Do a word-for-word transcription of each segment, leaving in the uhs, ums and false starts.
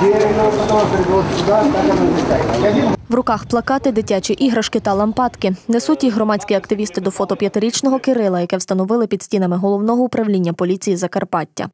В руках плакати, дитячі іграшки та лампадки. Несуть їх громадські активісти до фото п'ятирічного Кирила, яке встановили під стінами Головного управління поліції Закарпаття.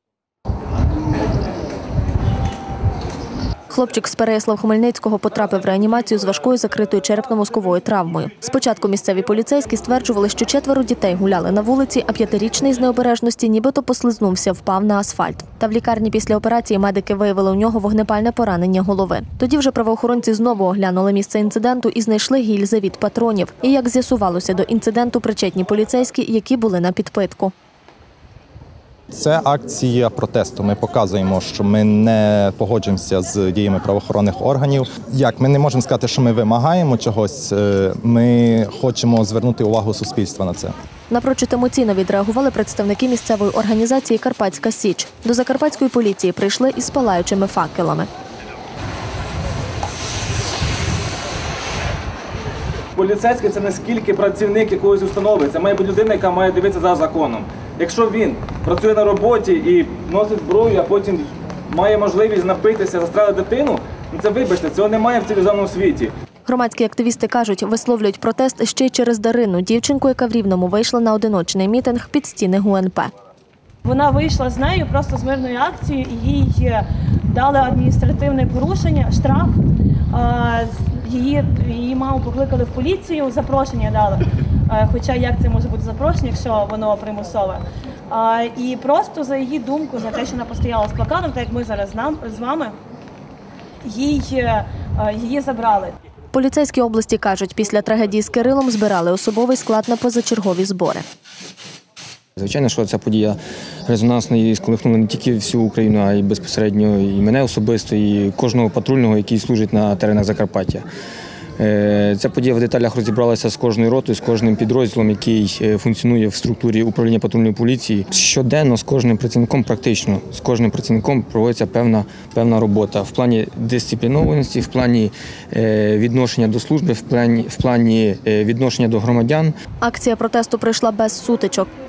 Хлопчик з Переяслав-Хмельницького потрапив в реанімацію з важкою закритою черепно-мозковою травмою. Спочатку місцеві поліцейські стверджували, що четверо дітей гуляли на вулиці, а п'ятирічний з необережності нібито послизнувся, впав на асфальт. Та в лікарні після операції медики виявили у нього вогнепальне поранення голови. Тоді вже правоохоронці знову оглянули місце інциденту і знайшли гільзи від патронів. І, як з'ясувалося, до інциденту причетні поліцейські, які були на підпитку. Це акція протесту. Ми показуємо, що ми не погоджуємося з діями правоохоронних органів. Як ми не можемо сказати, що ми вимагаємо чогось, ми хочемо звернути увагу суспільства на це. Напрочуд емоційно відреагували представники місцевої організації «Карпатська Січ». До закарпатської поліції прийшли із палаючими факелами. Поліцейський – це не скільки працівник якоїсь установи, це має бути людина, яка має дивитися за законом. Якщо він працює на роботі і носить зброю, а потім має можливість напитися, застрелити дитину, це, вибачте, цього немає в цивілізованому світі. Громадські активісти кажуть, висловлюють протест ще й через Дарину, дівчинку, яка в Рівному вийшла на одиночний мітинг під стіни ГУ Ен Пе. Вона вийшла з нею просто з мирною акцією, їй дали адміністративне порушення, штраф. Її, її маму покликали в поліцію, запрошення дали. Хоча як це може бути запрошення, якщо воно примусове. І просто за її думку, за те, що вона постояла з плакатом, так як ми зараз з вами, її, її забрали. Поліцейські області кажуть, після трагедії з Кирилом збирали особовий склад на позачергові збори. Звичайно, що ця подія резонансна і сколихнула не тільки всю Україну, а й безпосередньо і мене особисто, і кожного патрульного, який служить на теренах Закарпаття. Ця подія в деталях розібралася з кожною ротою, з кожним підрозділом, який функціонує в структурі управління патрульної поліції. Щоденно з кожним працівником, практично, з кожним працівником проводиться певна, певна робота в плані дисциплінованості, в плані відношення до служби, в плані, в плані відношення до громадян. Акція протесту пройшла без сутичок.